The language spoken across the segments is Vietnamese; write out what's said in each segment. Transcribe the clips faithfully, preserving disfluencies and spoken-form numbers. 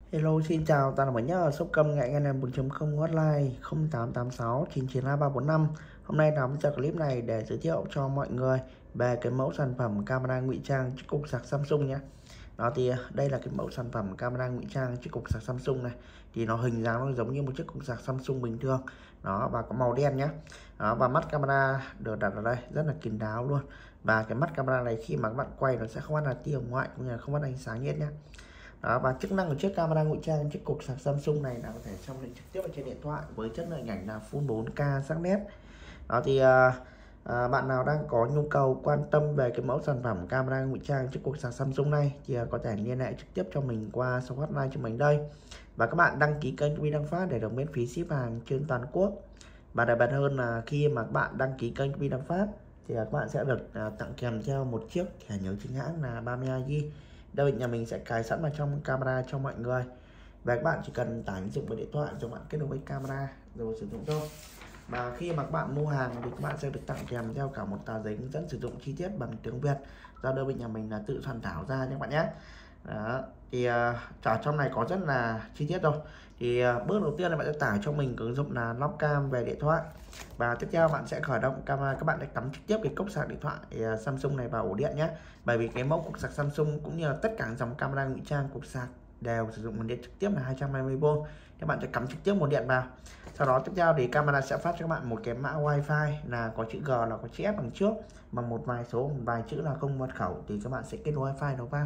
Hello, xin chào, ta là mới nhớ shop cơm ngại nghe bốn chấm không hotline không tám tám sáu chín chín hai ba bốn năm. Hôm nay làm cho clip này để giới thiệu cho mọi người về cái mẫu sản phẩm camera ngụy trang chiếc cục sạc Samsung nhé. Đó thì đây là cái mẫu sản phẩm camera ngụy trang chiếc cục sạc Samsung này. Thì nó hình dáng nó giống như một chiếc cục sạc Samsung bình thường. Đó, và có màu đen nhé. Đó, và mắt camera được đặt ở đây rất là kín đáo luôn. Và cái mắt camera này khi mà các bạn quay nó sẽ không phát ra tia ngoại cũng như là không phát ánh sáng hết nhé. Đó, và chức năng của chiếc camera ngụy trang chiếc cục sạc Samsung này là có thể xem link trực tiếp ở trên điện thoại với chất lượng ảnh là full bốn K sắc nét. Đó thì à, à, bạn nào đang có nhu cầu quan tâm về cái mẫu sản phẩm camera ngụy trang chiếc cục sạc Samsung này thì à, có thể liên hệ trực tiếp cho mình qua số hotline cho mình đây. Và các bạn đăng ký kênh Vi Đăng Phát để được miễn phí ship hàng trên toàn quốc. Và đặc biệt hơn là khi mà các bạn đăng ký kênh Vi Đăng Phát thì à, các bạn sẽ được à, tặng kèm theo một chiếc thẻ nhớ chính hãng là ba mươi hai gi ga bai. Đây nhà mình sẽ cài sẵn vào trong camera cho mọi người. Và các bạn chỉ cần tải ứng dụng vào điện thoại rồi bạn kết nối với camera rồi sử dụng thôi. Và khi mà các bạn mua hàng thì các bạn sẽ được tặng kèm theo cả một tờ giấy hướng dẫn sử dụng chi tiết bằng tiếng Việt do đơn vị nhà mình là tự soạn thảo ra nha các bạn nhé. Đó, thì uh, ở trong này có rất là chi tiết rồi. Thì uh, bước đầu tiên là bạn sẽ tải cho mình ứng dụng là Lockcam về điện thoại. Và tiếp theo bạn sẽ khởi động camera, các bạn sẽ cắm trực tiếp cái cốc sạc điện thoại uh, Samsung này vào ổ điện nhé. Bởi vì cái mẫu cục sạc Samsung cũng như là tất cả dòng camera ngụy trang cục sạc đều sử dụng nguồn điện trực tiếp là hai trăm hai mươi vôn. Các bạn sẽ cắm trực tiếp nguồn điện vào. Sau đó tiếp theo thì camera sẽ phát cho các bạn một cái mã wifi là có chữ G, là có chữ F đằng trước bằng một vài số, một vài chữ là không mật khẩu, thì các bạn sẽ kết nối wifi nó vào.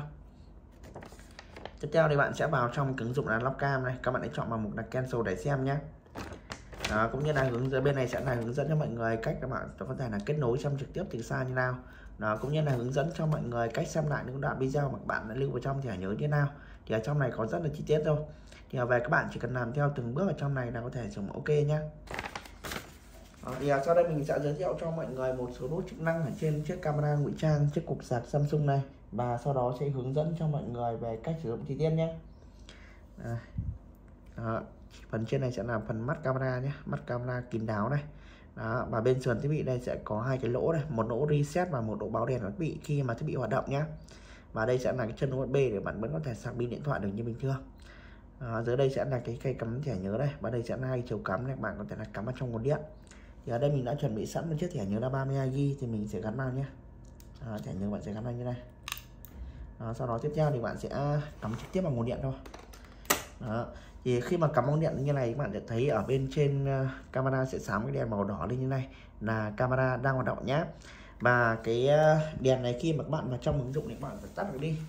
Tiếp theo thì bạn sẽ vào trong ứng dụng là Lockcam này, các bạn hãy chọn vào mục là cancel để xem nhé. Đó, cũng như là hướng dẫn bên này sẽ là hướng dẫn cho mọi người cách các bạn có thể là kết nối xem trực tiếp từ xa như nào. Đó, cũng như là hướng dẫn cho mọi người cách xem lại những đoạn video mà các bạn đã lưu vào trong thẻ nhớ như nào. Thì ở trong này có rất là chi tiết rồi. Thì về các bạn chỉ cần làm theo từng bước ở trong này là có thể dùng ok nhé. Đó, thì sau đây mình sẽ giới thiệu cho mọi người một số nút chức năng ở trên chiếc camera ngụy trang chiếc cục sạc Samsung này, và sau đó sẽ hướng dẫn cho mọi người về cách sử dụng chi tiết nhé. À, đó, phần trên này sẽ là phần mắt camera nhé, mắt camera kín đáo này. Đó, và bên sườn thiết bị đây sẽ có hai cái lỗ này, một lỗ reset và một lỗ báo đèn thiết bị khi mà thiết bị hoạt động nhé. Và đây sẽ là cái chân u ét bê để bạn vẫn có thể sạc pin điện thoại được như bình thường. À, dưới đây sẽ là cái cây cắm thẻ nhớ đây, và đây sẽ là hai chiều cắm này, bạn có thể là cắm vào trong nguồn điện. Thì ở đây mình đã chuẩn bị sẵn một chiếc thẻ nhớ là ba mươi hai gi ga bai thì mình sẽ gắn vào nhé. À, thẻ nhớ bạn sẽ gắn vào như này. Đó, sau đó tiếp theo thì bạn sẽ cắm trực tiếp vào nguồn điện thôi. Đó, thì khi mà cắm nguồn điện như này các bạn sẽ thấy ở bên trên camera sẽ sáng cái đèn màu đỏ lên như này là camera đang hoạt động nhé. Và cái đèn này khi mà các bạn vào trong ứng dụng thì các bạn phải tắt nó đi.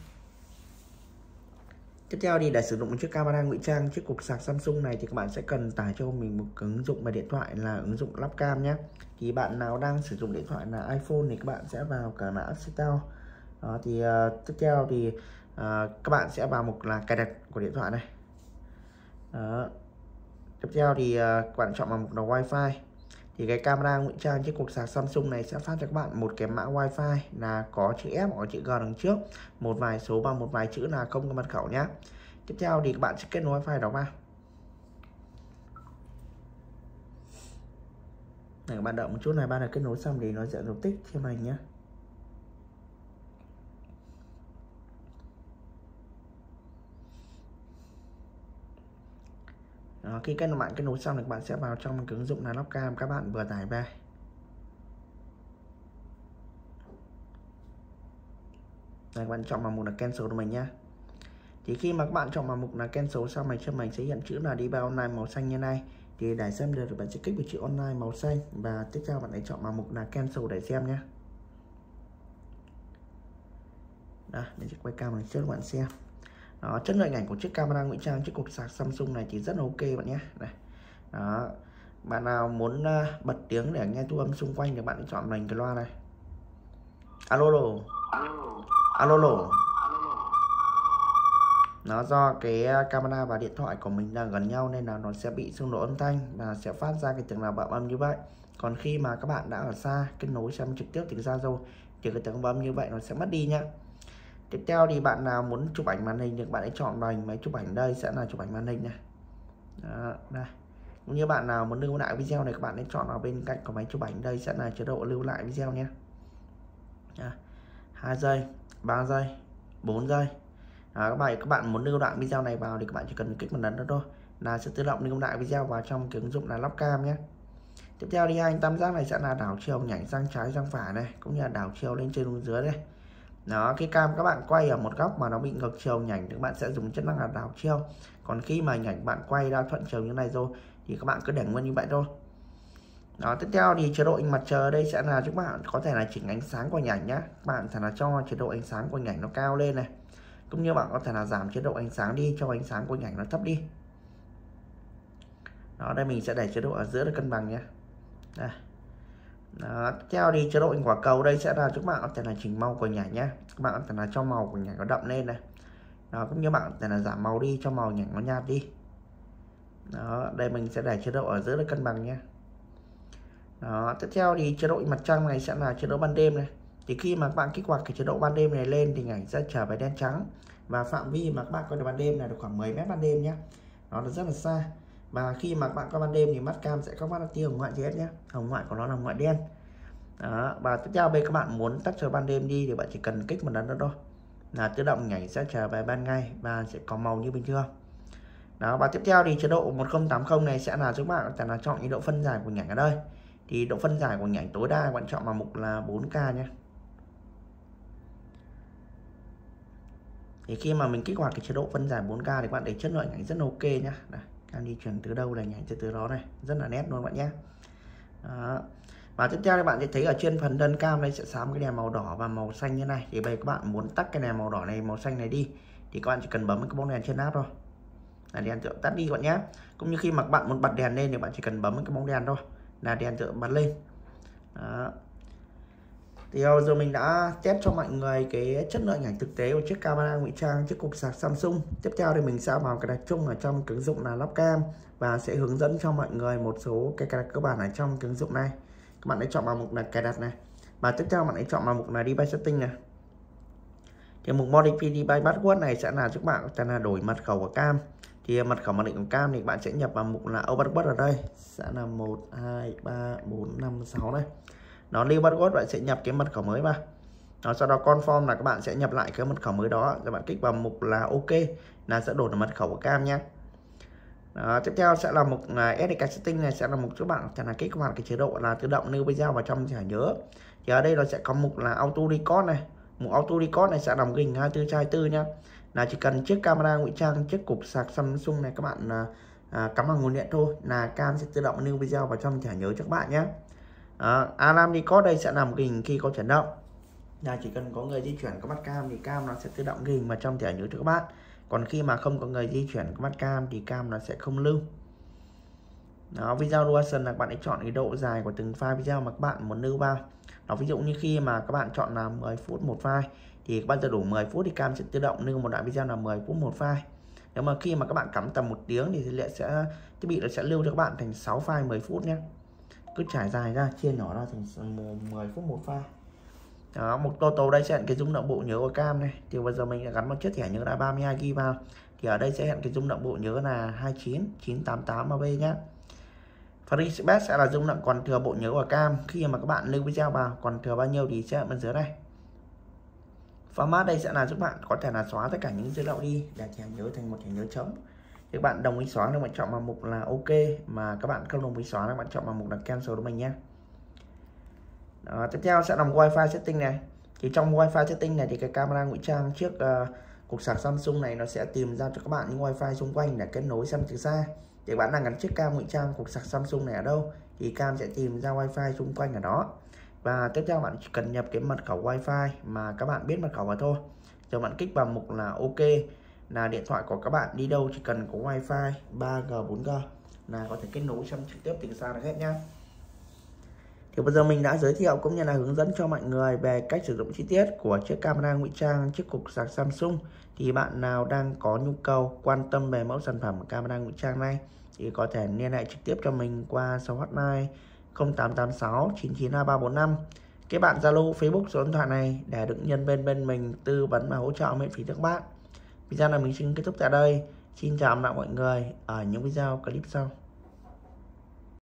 Tiếp theo thì để sử dụng một chiếc camera ngụy trang chiếc cục sạc Samsung này thì các bạn sẽ cần tải cho mình một ứng dụng về điện thoại là ứng dụng Lockcam nhé. Thì bạn nào đang sử dụng điện thoại là iPhone thì các bạn sẽ vào cả mã App Store. Đó, thì uh, tiếp theo thì uh, các bạn sẽ vào mục là cài đặt của điện thoại này. Đó. Tiếp theo thì uh, các bạn chọn vào mục là Wi-Fi. Thì cái camera ngụy trang chiếc cục sạc Samsung này sẽ phát cho các bạn một cái mã Wi-Fi là có chữ F hoặc có chữ G đằng trước, một vài số và một vài chữ là không có mật khẩu nhé. Tiếp theo thì các bạn sẽ kết nối Wi-Fi đó vào. Này, các bạn đợi một chút này, bạn đã kết nối xong thì nó sẽ dấu tích thêm này nhé. Đó, khi các bạn kết nối xong thì các bạn sẽ vào trong cái ứng dụng là Lockcam các bạn vừa tải về. Này, các bạn chọn vào mục là cancel của mình nhé. Thì khi mà các bạn chọn vào mục là cancel xong này, cho mình sẽ hiện chữ là đi vào online màu xanh như này. Thì để xem được thì bạn sẽ kích vào chữ online màu xanh và tiếp theo bạn hãy chọn vào mục là cancel để xem nhé. Đó, mình sẽ quay camera trước các bạn xem. Đó, chất lượng ảnh của chiếc camera ngụy trang chiếc cục sạc Samsung này thì rất là ok bạn nhé. Này. Đó, bạn nào muốn uh, bật tiếng để nghe thu âm xung quanh thì bạn hãy chọn mình cái loa này. Alo alo. Alo alo. Nó do cái camera và điện thoại của mình đang gần nhau nên là nó sẽ bị xung đột âm thanh và sẽ phát ra cái tiếng là bạo âm như vậy. Còn khi mà các bạn đã ở xa kết nối xem trực tiếp từ xa rồi thì cái tiếng bạo âm như vậy nó sẽ mất đi nhá. Tiếp theo thì bạn nào muốn chụp ảnh màn hình thì bạn hãy chọn vào máy chụp ảnh, đây sẽ là chụp ảnh màn hình này. Đó, đây. Cũng như bạn nào muốn lưu lại video này các bạn hãy chọn vào bên cạnh của máy chụp ảnh, đây sẽ là chế độ lưu lại video nhé. hai giây, ba giây, bốn giây, À, các bạn các bạn muốn lưu đoạn video này vào thì các bạn chỉ cần kích một lần đó thôi là sẽ tự động lưu lại video vào trong cái ứng dụng là lắp cam nhé. Tiếp theo thì anh tam giác này sẽ là đảo chiều nhảy sang trái sang phải này, cũng như là đảo chiều lên trên xuống dưới đây. Đó, cái cam các bạn quay ở một góc mà nó bị ngược chiều nhảy thì các bạn sẽ dùng chức năng là đảo chiều. Còn khi mà nhảy bạn quay ra thuận chiều như này rồi thì các bạn cứ để nguyên như vậy thôi. Đó, tiếp theo thì chế độ ánh mặt trời đây sẽ là các bạn có thể là chỉnh ánh sáng của nhảy nhá. Bạn thể là cho chế độ ánh sáng của nhảy nó cao lên này, cũng như bạn có thể là giảm chế độ ánh sáng đi, cho ánh sáng của nhảy nó thấp đi. Đó, đây mình sẽ để chế độ ở giữa để cân bằng nhé. Đây. Đó, tiếp theo thì chế độ hình quả cầu đây sẽ là các bạn có thể là chỉnh màu của nhảy nhé. Các bạn có thể là cho màu của nhảy nó đậm lên này. Đó, cũng như bạn có thể là giảm màu đi, cho màu nhảy nó nhạt đi. Đó, đây mình sẽ để chế độ ở giữa để cân bằng nhé. Đó, tiếp theo thì chế độ mặt trăng này sẽ là chế độ ban đêm này. Thì khi mà các bạn kích hoạt cái chế độ ban đêm này lên thì ảnh sẽ trở về đen trắng, và phạm vi mà các bạn coi được ban đêm là được khoảng mười mét ban đêm nhé. Nó là rất là xa. Và khi mà các bạn coi ban đêm thì mắt cam sẽ không phát ra tia hồng ngoại gì hết nhé. Hồng ngoại của nó là hồng ngoại đen. Đó, và tiếp theo bây các bạn muốn tắt cho ban đêm đi thì bạn chỉ cần kích một lần nữa thôi là tự động nhảy sẽ trở về ban ngày và sẽ có màu như bình thường. Đó, và tiếp theo thì chế độ một không tám không này sẽ là giúp bạn có thể là chọn cái độ phân giải của nhảy ở đây. Thì độ phân giải của nhảy tối đa bạn chọn vào mục là bốn K nhé. Thì khi mà mình kích hoạt cái chế độ phân giải bốn K thì các bạn thấy chất lượng nhảy rất là ok nhá. Đây, cam di chuyển từ đâu là nhảy từ từ đó này, rất là nét luôn bạn nhé. Đó. Và tiếp theo thì bạn sẽ thấy ở trên phần thân cam đây sẽ sáng cái đèn màu đỏ và màu xanh như này. Thì bây giờ các bạn muốn tắt cái đèn màu đỏ này, màu xanh này đi thì các bạn chỉ cần bấm cái bóng đèn trên áp thôi là đèn tự tắt đi các bạn nhé. Cũng như khi mà các bạn muốn bật đèn lên thì bạn chỉ cần bấm cái bóng đèn thôi là đèn tự bật lên. Đó. Thì giờ mình đã test cho mọi người cái chất lượng ảnh thực tế của chiếc camera ngụy trang chiếc cục sạc Samsung. Tiếp theo thì mình sẽ vào cài đặt chung ở trong cái ứng dụng là lắp cam và sẽ hướng dẫn cho mọi người một số cái cài đặt cơ bản ở trong cái ứng dụng này. Các bạn hãy chọn vào mục là cài đặt này, và tiếp theo bạn hãy chọn vào mục là device setting này. Thì mục modify device password này sẽ là giúp bạn có là đổi mật khẩu của cam. Thì mật khẩu mặc định của cam thì bạn sẽ nhập vào mục là ô password ở đây sẽ là một hai ba bốn năm sáu đây. Nó new password bạn sẽ nhập cái mật khẩu mới vào. Đó, sau đó confirm là các bạn sẽ nhập lại cái mật khẩu mới đó, rồi bạn kích vào mục là ok là sẽ đổi được mật khẩu của cam nhé. Đó, tiếp theo sẽ là mục là ét đê ca setting này sẽ là mục giúp bạn là kích hoạt cái chế độ là tự động lưu video vào trong thẻ nhớ. Thì ở đây nó sẽ có mục là auto record này. Mục auto record này sẽ làm hình hai mươi tư trên hai mươi tư nhá. Là chỉ cần chiếc camera ngụy trang chiếc cục sạc Samsung này các bạn à, cắm vào nguồn điện thôi là cam sẽ tự động lưu video vào trong thẻ nhớ cho các bạn nhé. À, alarm record đây sẽ làm hình khi có chuyển động. Là chỉ cần có người di chuyển có bắt cam thì cam nó sẽ tự động ghi hình vào trong thẻ nhớ cho các bạn. Còn khi mà không có người di chuyển có bắt cam thì cam nó sẽ không lưu. Đó, video duration là các bạn hãy chọn cái độ dài của từng file video mà các bạn muốn lưu vào. Đó, ví dụ như khi mà các bạn chọn là mười phút một file thì các bạnจะđủ mười phút thì cam sẽ tự động lưu một đoạn video là mười phút một file. Nếu mà khi mà các bạn cắm tầm một tiếng thì sẽ sẽ thiết bị nó sẽ lưu cho các bạn thành sáu file mười phút nhé. Cứ trải dài ra, chia nhỏ ra thành mười phút một file. Đó, một total đây sẽ hiện cái dung lượng bộ nhớ của cam này. Thì bây giờ mình đã gắn một chiếc thẻ nhớ là ba mươi hai gi ga bai vào. Thì ở đây sẽ hiện cái dung lượng bộ nhớ là hai mươi chín chín trăm tám mươi tám em bê nhé. Free space sẽ là dung lượng còn thừa bộ nhớ của cam. Khi mà các bạn lưu video vào còn thừa bao nhiêu thì sẽ ở bên dưới đây. Format đây sẽ là giúp bạn có thể là xóa tất cả những dữ liệu đi để thẻ nhớ thành một thẻ nhớ trống. Thì các bạn đồng ý xóa thì bạn chọn vào mục là ok, mà các bạn không đồng ý xóa thì bạn chọn vào mục là cancel của mình nhé. Đó, tiếp theo sẽ làm wifi setting này. Thì trong wifi setting này thì cái camera ngụy trang trước uh, cục sạc Samsung này nó sẽ tìm ra cho các bạn những wifi xung quanh để kết nối xem từ xa. Thì bạn đang gắn chiếc cam ngụy trang cục sạc Samsung này ở đâu thì cam sẽ tìm ra wifi xung quanh ở đó. Và tiếp theo bạn chỉ cần nhập cái mật khẩu wifi mà các bạn biết mật khẩu vào thôi. Rồi bạn kích vào mục là ok là điện thoại của các bạn đi đâu chỉ cần có wifi ba G bốn G là có thể kết nối xem trực tiếp từ xa được hết nhá. Thì bây giờ mình đã giới thiệu cũng như là hướng dẫn cho mọi người về cách sử dụng chi tiết của chiếc camera ngụy trang chiếc cục sạc Samsung. Thì bạn nào đang có nhu cầu quan tâm về mẫu sản phẩm camera ngụy trang này thì có thể liên hệ trực tiếp cho mình qua số hotline không tám tám sáu chín chín hai ba bốn năm. Cái bạn Zalo, Facebook, số điện thoại này để được nhân viên bên mình tư vấn và hỗ trợ miễn phí cho các bạn. Video này mình xin kết thúc tại đây. Xin chào mọi người ở những video clip sau.